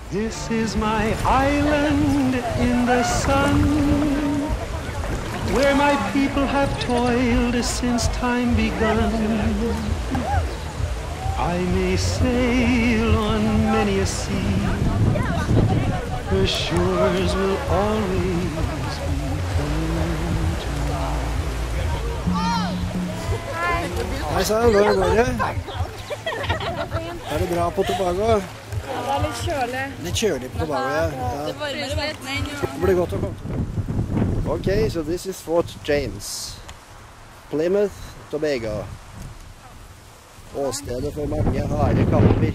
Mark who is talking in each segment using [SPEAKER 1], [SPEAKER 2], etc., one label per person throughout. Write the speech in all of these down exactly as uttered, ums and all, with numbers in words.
[SPEAKER 1] This is my island in the sun, where my people have toiled since time begun. I may sail on many a sea, her shores will always be home to me.
[SPEAKER 2] Hei sann, hvordan går det? Er det bra på Tobago?
[SPEAKER 3] Det var litt kjølig.
[SPEAKER 2] Litt kjølig på Tobago, ja.
[SPEAKER 3] Det varmer litt.
[SPEAKER 2] Det blir godt å komme. Okay, so this is Fort James. Plymouth, Tobago. Åstedet for mange harde kamper.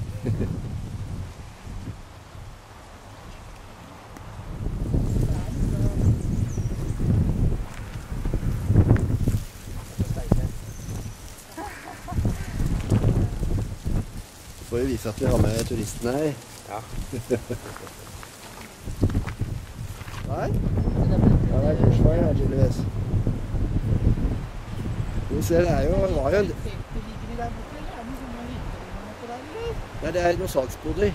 [SPEAKER 2] Får vi vise at vi har med turistene her.
[SPEAKER 4] Ja.
[SPEAKER 2] Nei? Ja, det er korsvei her, tydeligvis. Vi ser, det er jo, det var jo en... Nei, det er noen salgsboder.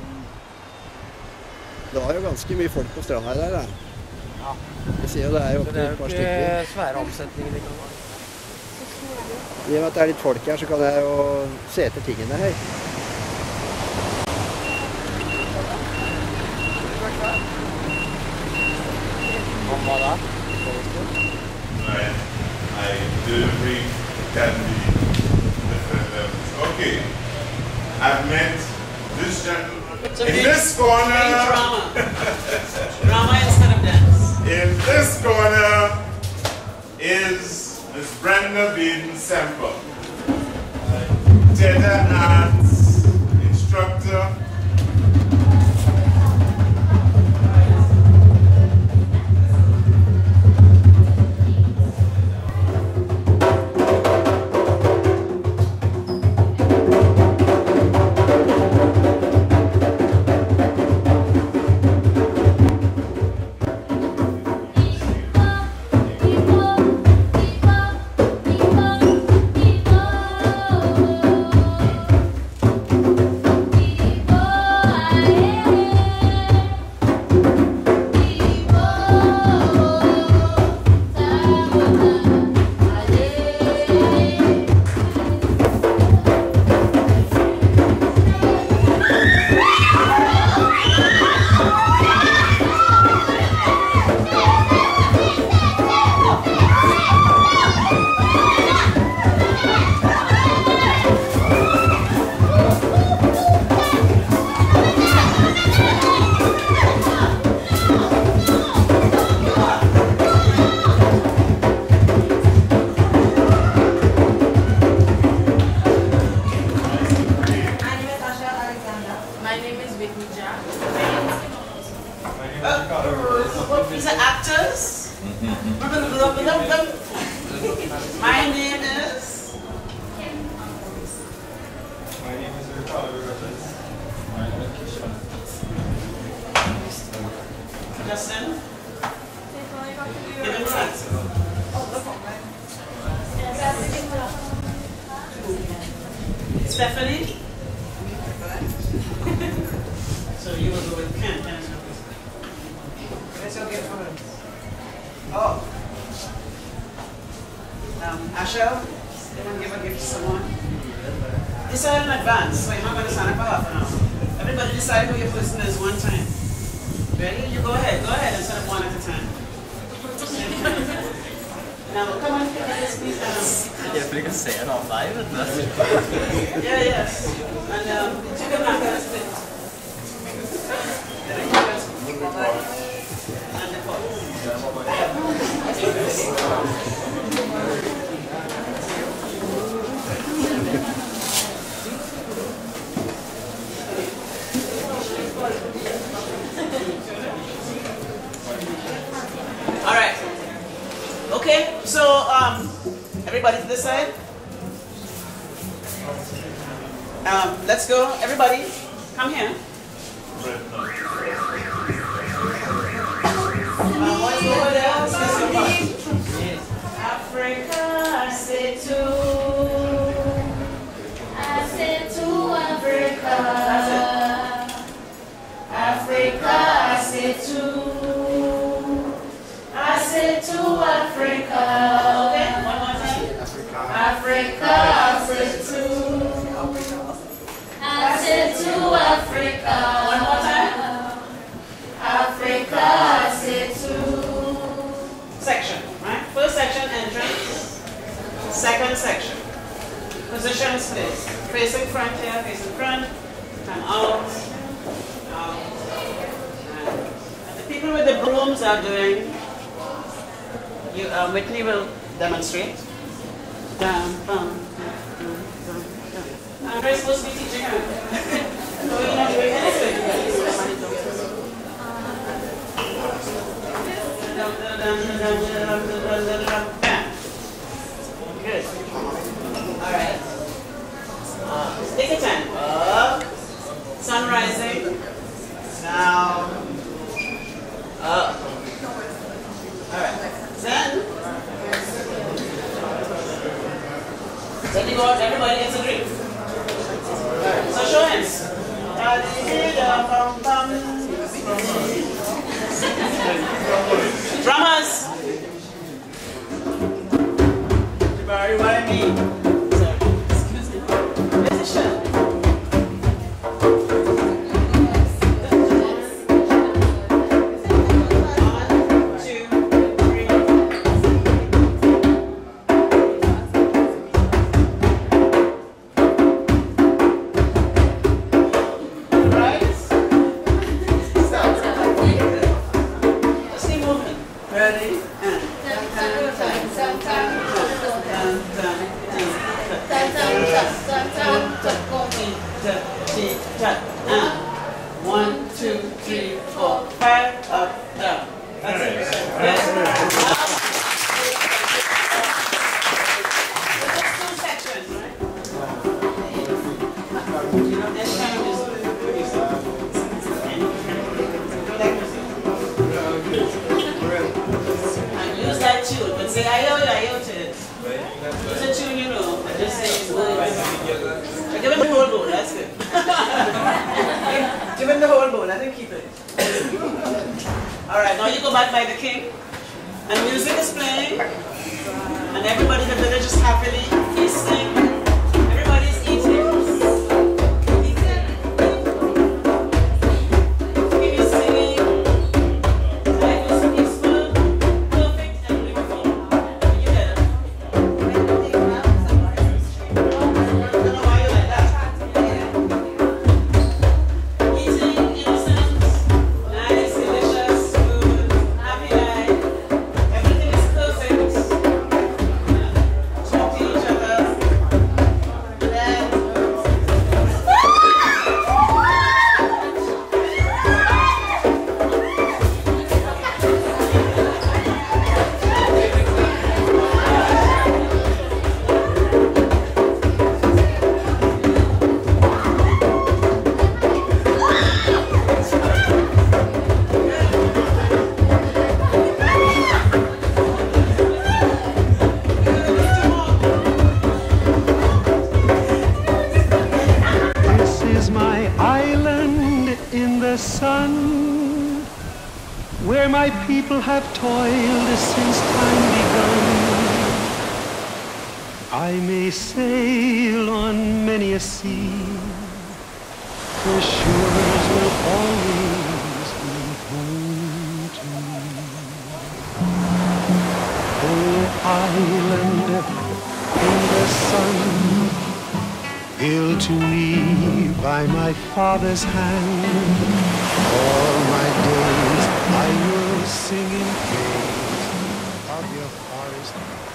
[SPEAKER 2] Det var jo ganske mye folk på stranda her der, da.
[SPEAKER 4] Ja.
[SPEAKER 2] Vi ser jo, det er jo
[SPEAKER 4] Det er
[SPEAKER 2] et par
[SPEAKER 4] jo
[SPEAKER 2] stykker.
[SPEAKER 4] ikke svære omsetninger de kan ha.
[SPEAKER 2] I og med at det er litt folk her, så kan jeg jo se etter tingene her.
[SPEAKER 4] Om hva da?
[SPEAKER 5] Right. I delivery can be different levels. Okay. I've met this gentleman
[SPEAKER 6] It's a
[SPEAKER 5] in
[SPEAKER 6] big-
[SPEAKER 5] this corner.
[SPEAKER 6] big drama. Drama instead of dance.
[SPEAKER 5] In this corner is Miss Brenda Beaton Semple, theater arts instructor.
[SPEAKER 6] My name is Whitney Jack. Uh, these are actors. My name is.
[SPEAKER 7] My name is Ricardo Rogers. My name is Kishan.
[SPEAKER 6] Justin. Give him seats. Stephanie. So you will go with Ken. Ken is not with me. Let's go get one. Oh. Um, Asha, they want to give a gift to someone. Decide in advance, so you're not going to sign up for half an hour. Everybody decide who your person is one time. Ready? You go ahead. Go ahead and set up one at a time. Now, come on, this please. Um,
[SPEAKER 4] Jeg får ikke se en av deg, vet du.
[SPEAKER 6] yeah, yes. And um, the chicken nuggets. And the pot. All right. Okay, so um, everybody to this side. Um, let's go. Everybody, come here. Um, what's over there? Africa, I say to.
[SPEAKER 8] I said to Africa.
[SPEAKER 6] That's it. Africa. One more time. Africa, c'est tout. Section, right? First section, entrance. Second section. Positions, please. Facing front here, facing front. Come out. Out. And the people with the brooms are doing, you, uh, Whitney will demonstrate. Down, down, down, down, down. I'm supposed to be teaching her. No, you're not doing anything. Good. All right. Uh, take your time. Up. Sun rising. Down. Up. All right. Then. Then you go out, everybody gets a drink. Right. So show hands. Drummers. Jabari, why me? Sorry. Excuse me. Musician. One, two, three, four, five, up, down. That's it. Yes. There's two sections, right? You know, this kind of music. And use that tune, but say I owe you, I owe to it. Use a tune you know, and just say it's good. Give him the whole bowl, that's good. Give him the whole bowl, let him keep it. Alright, now you go back by the king. And music is playing. And everybody in the village is happily feasting. Everybody's eating. Keep singing. Life is peaceful, perfect, and beautiful. You get it?
[SPEAKER 1] Sun, where my people have toiled since time begun. I may sail on many a sea, the shores will always be home to me. Oh, island in the sun, built to me by my father's hand. All my days I will sing in praise of your forest.